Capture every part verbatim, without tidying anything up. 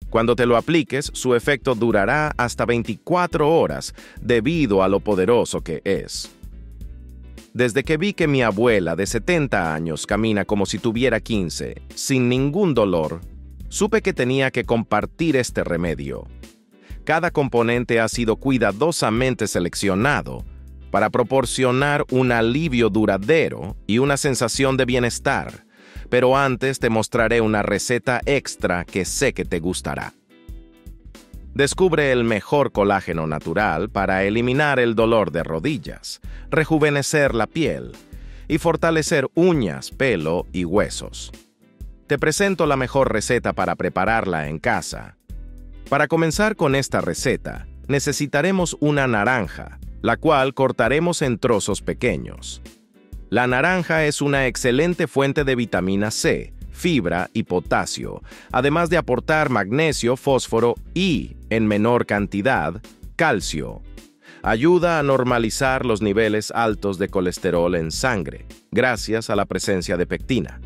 Cuando te lo apliques, su efecto durará hasta veinticuatro horas debido a lo poderoso que es. Desde que vi que mi abuela de setenta años camina como si tuviera quince, sin ningún dolor, supe que tenía que compartir este remedio. Cada componente ha sido cuidadosamente seleccionado para proporcionar un alivio duradero y una sensación de bienestar, pero antes te mostraré una receta extra que sé que te gustará. Descubre el mejor colágeno natural para eliminar el dolor de rodillas, rejuvenecer la piel y fortalecer uñas, pelo y huesos. Te presento la mejor receta para prepararla en casa. Para comenzar con esta receta, necesitaremos una naranja, la cual cortaremos en trozos pequeños. La naranja es una excelente fuente de vitamina C, fibra y potasio, además de aportar magnesio, fósforo y, en menor cantidad, calcio. Ayuda a normalizar los niveles altos de colesterol en sangre, gracias a la presencia de pectina.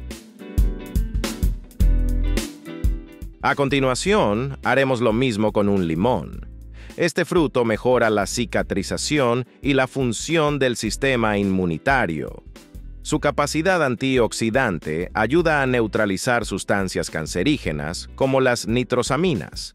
A continuación, haremos lo mismo con un limón. Este fruto mejora la cicatrización y la función del sistema inmunitario. Su capacidad antioxidante ayuda a neutralizar sustancias cancerígenas como las nitrosaminas.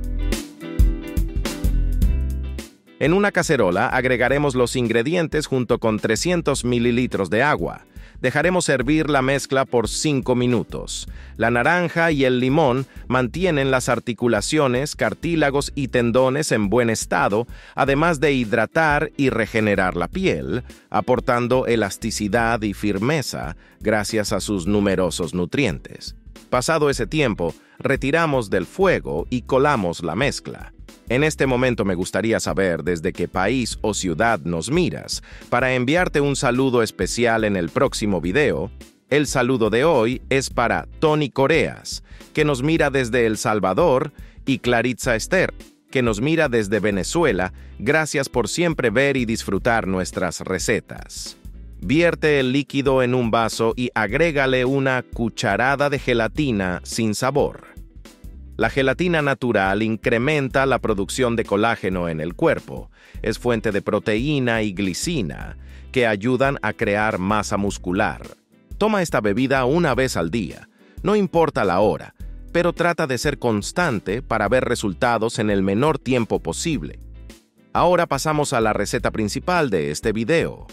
En una cacerola agregaremos los ingredientes junto con trescientos mililitros de agua. Dejaremos hervir la mezcla por cinco minutos. La naranja y el limón mantienen las articulaciones, cartílagos y tendones en buen estado, además de hidratar y regenerar la piel, aportando elasticidad y firmeza gracias a sus numerosos nutrientes. Pasado ese tiempo, retiramos del fuego y colamos la mezcla. En este momento me gustaría saber desde qué país o ciudad nos miras. Para enviarte un saludo especial en el próximo video, el saludo de hoy es para Tony Coreas, que nos mira desde El Salvador, y Claritza Esther, que nos mira desde Venezuela. Gracias por siempre ver y disfrutar nuestras recetas. Vierte el líquido en un vaso y agrégale una cucharada de gelatina sin sabor. La gelatina natural incrementa la producción de colágeno en el cuerpo. Es fuente de proteína y glicina, que ayudan a crear masa muscular. Toma esta bebida una vez al día. No importa la hora, pero trata de ser constante para ver resultados en el menor tiempo posible. Ahora pasamos a la receta principal de este video.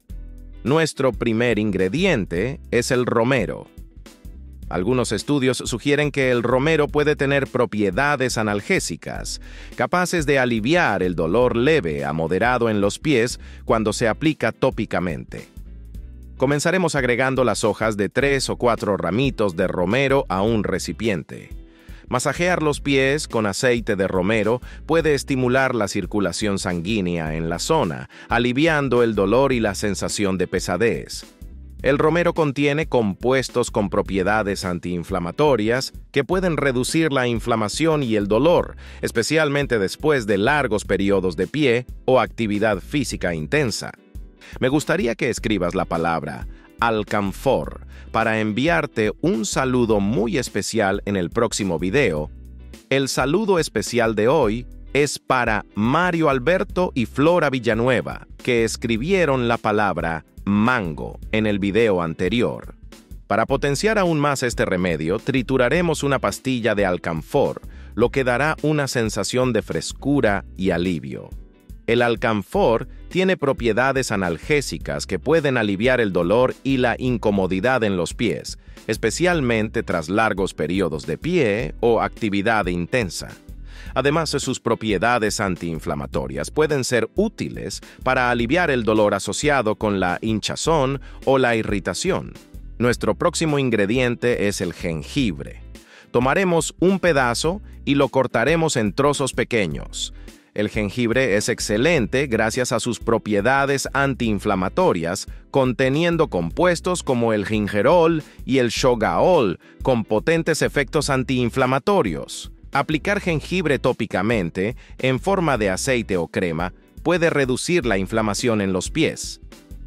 Nuestro primer ingrediente es el romero. Algunos estudios sugieren que el romero puede tener propiedades analgésicas, capaces de aliviar el dolor leve a moderado en los pies cuando se aplica tópicamente. Comenzaremos agregando las hojas de tres o cuatro ramitos de romero a un recipiente. Masajear los pies con aceite de romero puede estimular la circulación sanguínea en la zona, aliviando el dolor y la sensación de pesadez. El romero contiene compuestos con propiedades antiinflamatorias que pueden reducir la inflamación y el dolor, especialmente después de largos periodos de pie o actividad física intensa. Me gustaría que escribas la palabra alcanfor para enviarte un saludo muy especial en el próximo video. El saludo especial de hoy es para Mario Alberto y Flora Villanueva, que escribieron la palabra mango en el video anterior. Para potenciar aún más este remedio, trituraremos una pastilla de alcanfor, lo que dará una sensación de frescura y alivio. El alcanfor tiene propiedades analgésicas que pueden aliviar el dolor y la incomodidad en los pies, especialmente tras largos periodos de pie o actividad intensa. Además, sus propiedades antiinflamatorias pueden ser útiles para aliviar el dolor asociado con la hinchazón o la irritación. Nuestro próximo ingrediente es el jengibre. Tomaremos un pedazo y lo cortaremos en trozos pequeños. El jengibre es excelente gracias a sus propiedades antiinflamatorias, conteniendo compuestos como el gingerol y el shogaol, con potentes efectos antiinflamatorios. Aplicar jengibre tópicamente, en forma de aceite o crema, puede reducir la inflamación en los pies.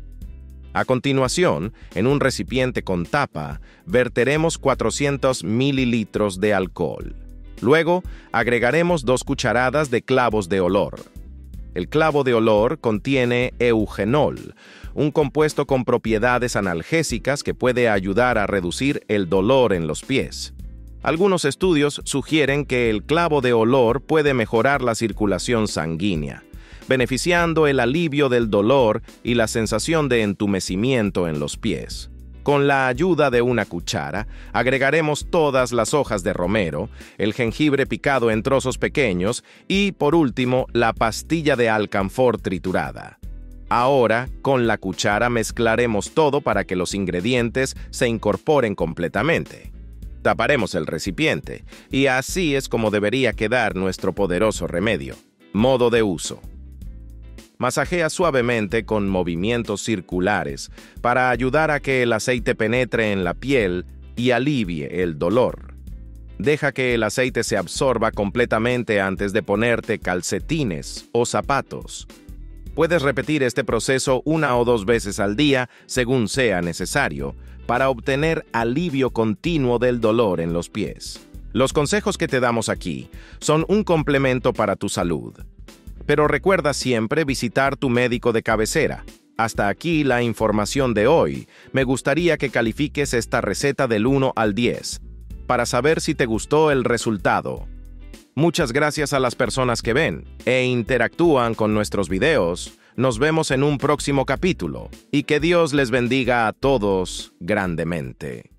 A continuación, en un recipiente con tapa, verteremos cuatrocientos mililitros de alcohol. Luego, agregaremos dos cucharadas de clavos de olor. El clavo de olor contiene eugenol, un compuesto con propiedades analgésicas que puede ayudar a reducir el dolor en los pies. Algunos estudios sugieren que el clavo de olor puede mejorar la circulación sanguínea, beneficiando el alivio del dolor y la sensación de entumecimiento en los pies. Con la ayuda de una cuchara, agregaremos todas las hojas de romero, el jengibre picado en trozos pequeños y, por último, la pastilla de alcanfor triturada. Ahora, con la cuchara mezclaremos todo para que los ingredientes se incorporen completamente. Taparemos el recipiente, y así es como debería quedar nuestro poderoso remedio. Modo de uso. Masajea suavemente con movimientos circulares para ayudar a que el aceite penetre en la piel y alivie el dolor. Deja que el aceite se absorba completamente antes de ponerte calcetines o zapatos. Puedes repetir este proceso una o dos veces al día, según sea necesario, para obtener alivio continuo del dolor en los pies. Los consejos que te damos aquí son un complemento para tu salud. Pero recuerda siempre visitar tu médico de cabecera. Hasta aquí la información de hoy. Me gustaría que califiques esta receta del uno al diez, para saber si te gustó el resultado. Muchas gracias a las personas que ven e interactúan con nuestros videos. Nos vemos en un próximo capítulo, y que Dios les bendiga a todos grandemente.